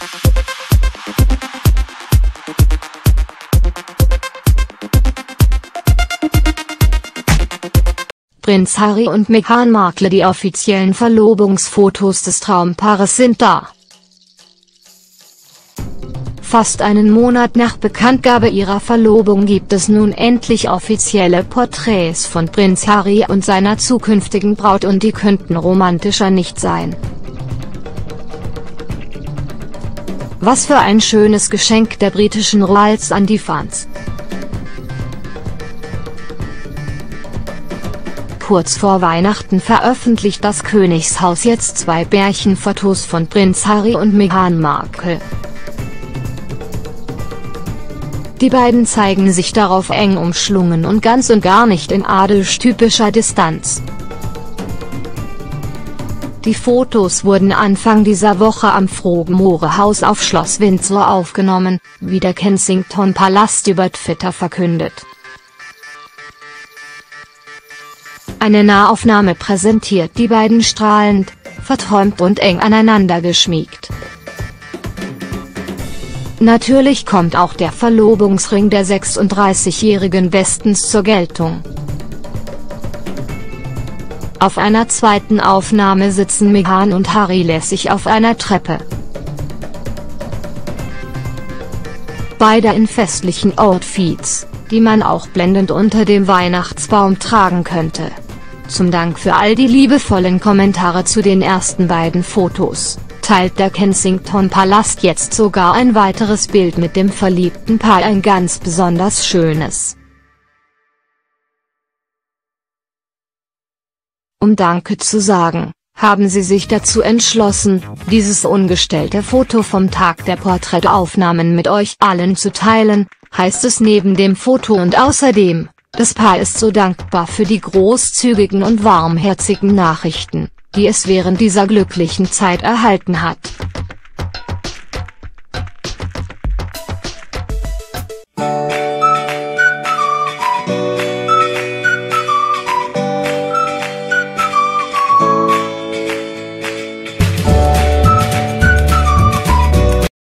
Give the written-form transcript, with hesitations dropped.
Prinz Harry und Meghan Markle. Die offiziellen Verlobungsfotos des Traumpaares sind da. Fast einen Monat nach Bekanntgabe ihrer Verlobung gibt es nun endlich offizielle Porträts von Prinz Harry und seiner zukünftigen Braut, und die könnten romantischer nicht sein. Was für ein schönes Geschenk der britischen Royals an die Fans. Kurz vor Weihnachten veröffentlicht das Königshaus jetzt 2 Pärchenfotos von Prinz Harry und Meghan Markle. Die beiden zeigen sich darauf eng umschlungen und ganz und gar nicht in adelstypischer Distanz. Die Fotos wurden Anfang dieser Woche am Frogmore House auf Schloss Windsor aufgenommen, wie der Kensington Palast über Twitter verkündet. Eine Nahaufnahme präsentiert die beiden strahlend, verträumt und eng aneinander geschmiegt. Natürlich kommt auch der Verlobungsring der 36-Jährigen bestens zur Geltung. Auf einer zweiten Aufnahme sitzen Meghan und Harry lässig auf einer Treppe. Beide in festlichen Outfits, die man auch blendend unter dem Weihnachtsbaum tragen könnte. Zum Dank für all die liebevollen Kommentare zu den ersten beiden Fotos, teilt der Kensington Palast jetzt sogar ein weiteres Bild mit dem verliebten Paar, ein ganz besonders schönes. Um Danke zu sagen, haben sie sich dazu entschlossen, dieses ungestellte Foto vom Tag der Porträtaufnahmen mit euch allen zu teilen, heißt es neben dem Foto, und außerdem: Das Paar ist so dankbar für die großzügigen und warmherzigen Nachrichten, die es während dieser glücklichen Zeit erhalten hat.